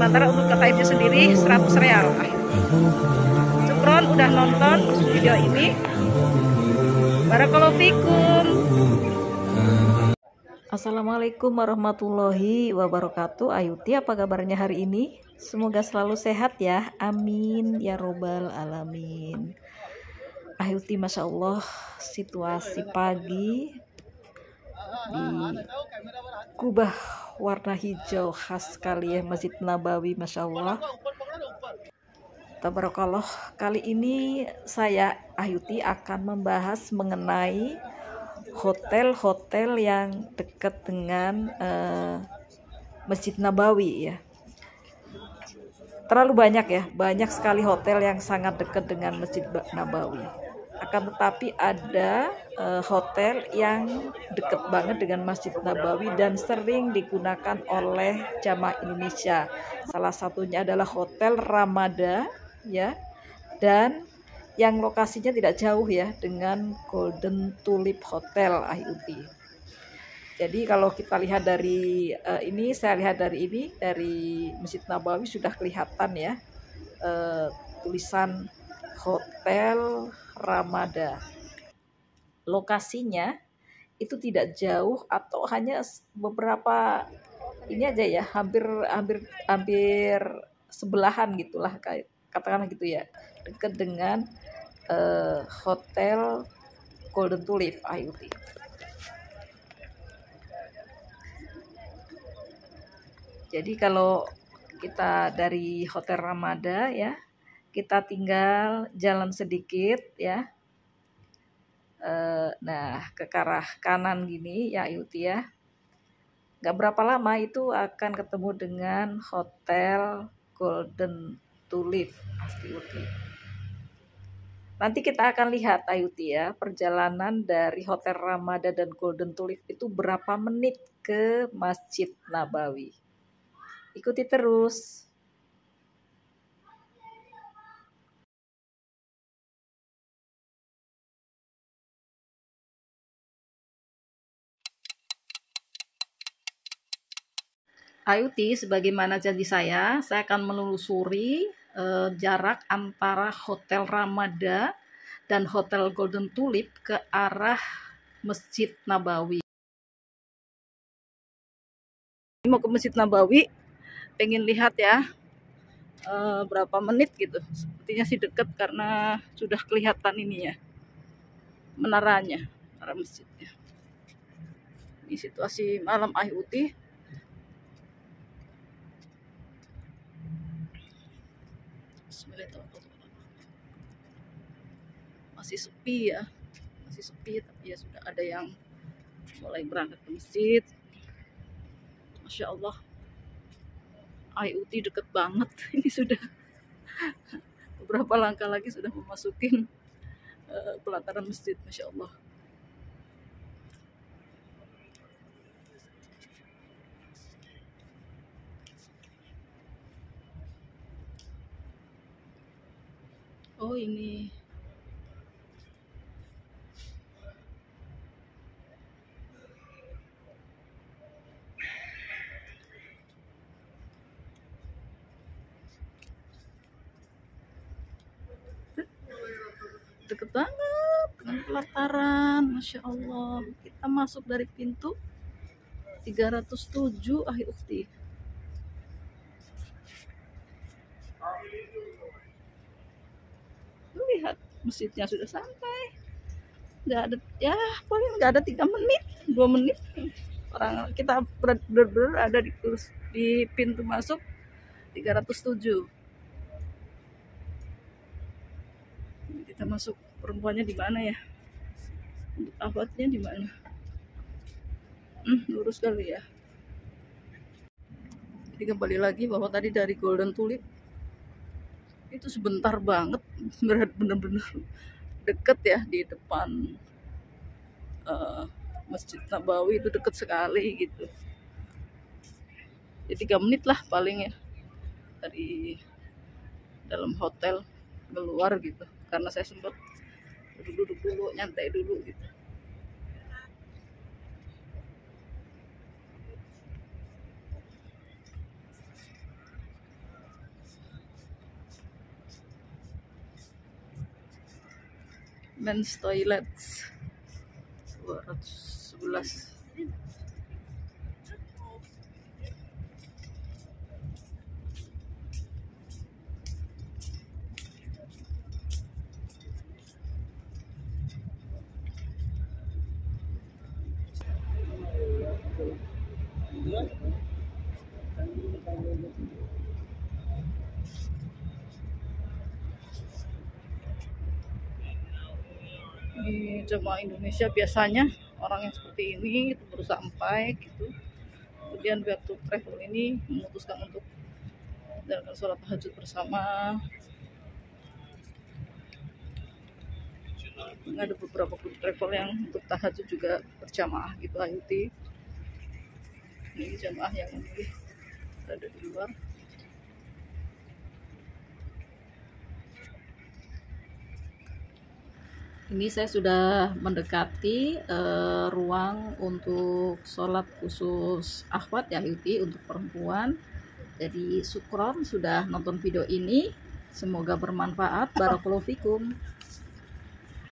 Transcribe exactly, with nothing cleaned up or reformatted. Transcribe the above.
sementara untuk ke Taibnya sendiri seratus real. Syukron udah nonton video ini. Barakallahu fikum. Assalamualaikum warahmatullahi wabarakatuh. Ayuti, apa kabarnya hari ini? Semoga selalu sehat ya. Amin ya robbal alamin. Ayuti, masya Allah, situasi pagi di Kubah warna hijau khas sekali ya, Masjid Nabawi, masya Allah. Tabarakallah. Kali ini saya Ayuti akan membahas mengenai hotel-hotel yang dekat dengan uh, Masjid Nabawi ya. Terlalu banyak ya, banyak sekali hotel yang sangat dekat dengan Masjid Nabawi. Akan tetapi ada uh, hotel yang dekat banget dengan Masjid Nabawi dan sering digunakan oleh jamaah Indonesia. Salah satunya adalah Hotel Ramada ya, dan yang lokasinya tidak jauh ya dengan Golden Tulip Hotel Ayuti. Jadi kalau kita lihat dari uh, ini, saya lihat dari ini, dari Masjid Nabawi sudah kelihatan ya uh, tulisan Hotel Ramada. Lokasinya itu tidak jauh atau hanya beberapa ini aja ya, hampir hampir hampir sebelahan gitulah, katakanlah gitu ya, dekat dengan Uh, Hotel Golden Tulip Ayuti. Jadi kalau kita dari Hotel Ramada ya, kita tinggal jalan sedikit ya. Uh, nah ke arah kanan gini ya Ayuti ya. Gak berapa lama itu akan ketemu dengan Hotel Golden Tulip Ayuti. Nanti kita akan lihat Ayuti ya, perjalanan dari Hotel Ramada dan Golden Tulip itu berapa menit ke Masjid Nabawi. Ikuti terus. Ayuti, sebagaimana janji saya, saya akan menelusuri eh, jarak antara Hotel Ramada dan Hotel Golden Tulip ke arah Masjid Nabawi. Mau ke Masjid Nabawi, pengen lihat ya eh, berapa menit gitu. Sepertinya sih dekat karena sudah kelihatan ini ya, menaranya, menara masjidnya. Ini situasi malam Ayuti. Masih sepi ya, masih sepi, tapi ya sudah ada yang mulai berangkat ke masjid. Masya Allah, Ayuti deket banget. Ini sudah beberapa langkah lagi sudah memasukin uh, pelataran masjid. Masya Allah. Oh ini deket banget dengan pelataran. Masya Allah, kita masuk dari pintu tiga ratus tujuh Ayuti. Lihat, masjidnya sudah sampai. Nggak ada ya, paling nggak ada tiga menit, dua menit orang kita bener-bener ada di di pintu masuk tiga ratus tujuh. Kita masuk, perempuannya di mana ya? Untuk awatnya di mana? Hmm, lurus kali ya. Jadi kembali lagi bahwa tadi dari Golden Tulip itu sebentar banget, bener-bener deket ya di depan uh, Masjid Nabawi, itu deket sekali gitu. Ya tiga menit lah paling ya dari dalam hotel keluar gitu, karena saya sempat duduk-duduk dulu, nyantai dulu gitu. men's toilets dua ratus sebelas. Di jemaah Indonesia biasanya orang yang seperti ini itu baru sampai gitu, kemudian pihak tour travel ini memutuskan untuk menjalankan sholat tahajud bersama. Ada beberapa tour travel yang untuk tahajud juga berjamaah gitu Ayuti. Ini jamaah yang memilih berada di luar. Ini saya sudah mendekati uh, ruang untuk sholat khusus akhwat ya Yuti, untuk perempuan. Jadi syukron sudah nonton video ini, semoga bermanfaat. Barakallahu fikum.